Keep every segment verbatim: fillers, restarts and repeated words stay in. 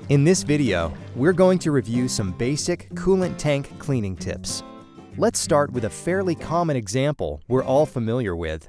In this video, we're going to review some basic coolant tank cleaning tips. Let's start with a fairly common example we're all familiar with.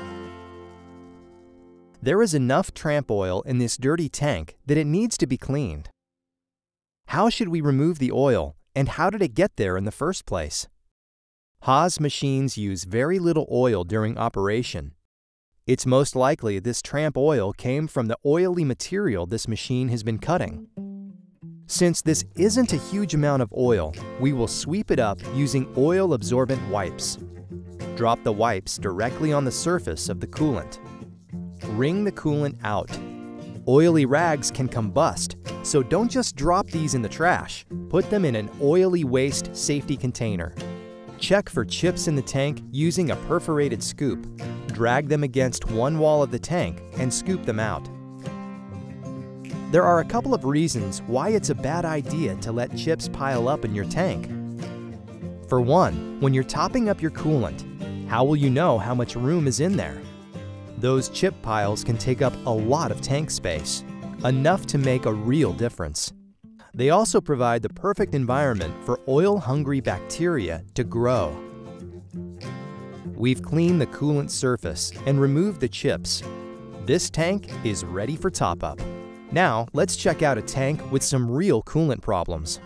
There is enough tramp oil in this dirty tank that it needs to be cleaned. How should we remove the oil, and how did it get there in the first place? Haas machines use very little oil during operation. It's most likely this tramp oil came from the oily material this machine has been cutting. Since this isn't a huge amount of oil, we will sweep it up using oil-absorbent wipes. Drop the wipes directly on the surface of the coolant. Wring the coolant out. Oily rags can combust, so don't just drop these in the trash. Put them in an oily waste safety container. Check for chips in the tank using a perforated scoop. Drag them against one wall of the tank and scoop them out. There are a couple of reasons why it's a bad idea to let chips pile up in your tank. For one, when you're topping up your coolant, how will you know how much room is in there? Those chip piles can take up a lot of tank space, enough to make a real difference. They also provide the perfect environment for oil-hungry bacteria to grow. We've cleaned the coolant surface and removed the chips. This tank is ready for top-up. Now, let's check out a tank with some real coolant problems.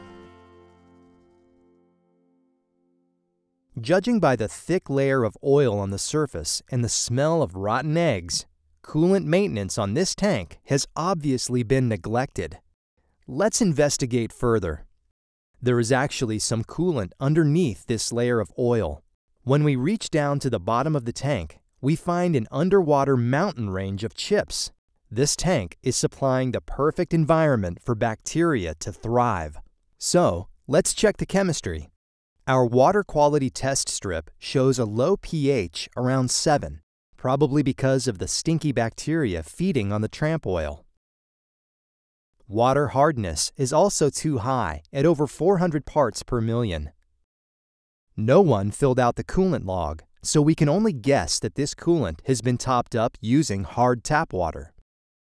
Judging by the thick layer of oil on the surface and the smell of rotten eggs, coolant maintenance on this tank has obviously been neglected. Let's investigate further. There is actually some coolant underneath this layer of oil. When we reach down to the bottom of the tank, we find an underwater mountain range of chips. This tank is supplying the perfect environment for bacteria to thrive. So, let's check the chemistry. Our water quality test strip shows a low pH around seven, probably because of the stinky bacteria feeding on the tramp oil. Water hardness is also too high at over four hundred parts per million. No one filled out the coolant log, so we can only guess that this coolant has been topped up using hard tap water.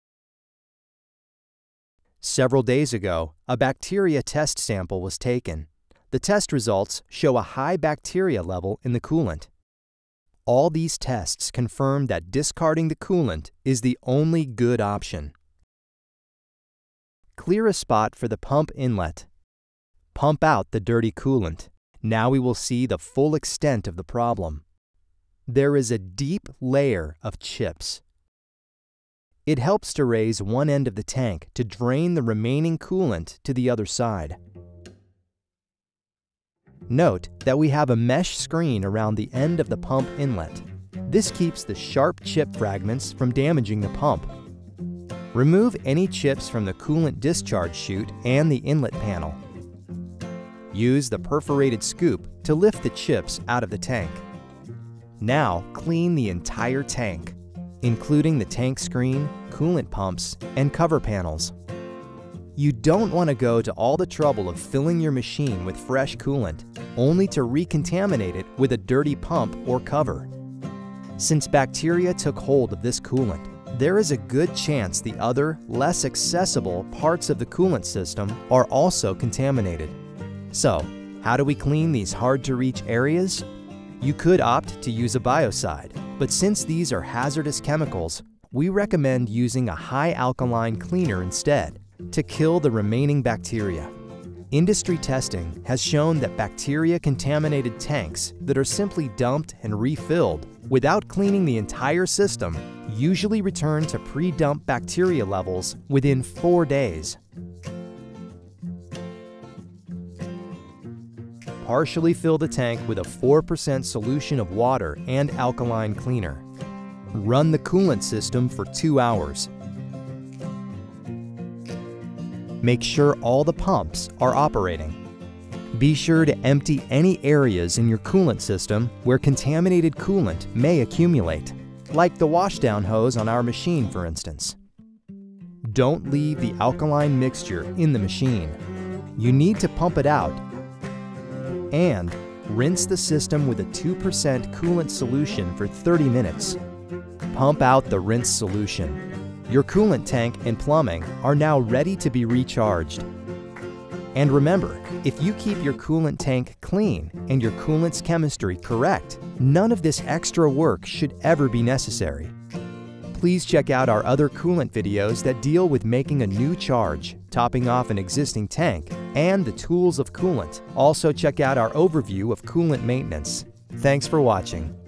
Several days ago, a bacteria test sample was taken. The test results show a high bacteria level in the coolant. All these tests confirm that discarding the coolant is the only good option. Clear a spot for the pump inlet. Pump out the dirty coolant. Now we will see the full extent of the problem. There is a deep layer of chips. It helps to raise one end of the tank to drain the remaining coolant to the other side. Note that we have a mesh screen around the end of the pump inlet. This keeps the sharp chip fragments from damaging the pump. Remove any chips from the coolant discharge chute and the inlet panel. Use the perforated scoop to lift the chips out of the tank. Now clean the entire tank, including the tank screen, coolant pumps, and cover panels. You don't want to go to all the trouble of filling your machine with fresh coolant, only to recontaminate it with a dirty pump or cover. Since bacteria took hold of this coolant, there is a good chance the other, less accessible parts of the coolant system are also contaminated. So, how do we clean these hard-to-reach areas? You could opt to use a biocide, but since these are hazardous chemicals, we recommend using a high alkaline cleaner instead to kill the remaining bacteria. Industry testing has shown that bacteria-contaminated tanks that are simply dumped and refilled without cleaning the entire system usually return to pre-dump bacteria levels within four days. Partially fill the tank with a four percent solution of water and alkaline cleaner. Run the coolant system for two hours. Make sure all the pumps are operating. Be sure to empty any areas in your coolant system where contaminated coolant may accumulate, like the washdown hose on our machine, for instance. Don't leave the alkaline mixture in the machine. You need to pump it out. And rinse the system with a two percent coolant solution for thirty minutes. Pump out the rinse solution. Your coolant tank and plumbing are now ready to be recharged. And remember, if you keep your coolant tank clean and your coolant's chemistry correct, none of this extra work should ever be necessary. Please check out our other coolant videos that deal with making a new charge, topping off an existing tank, and the tools of coolant. Also check out our overview of coolant maintenance. Thanks for watching.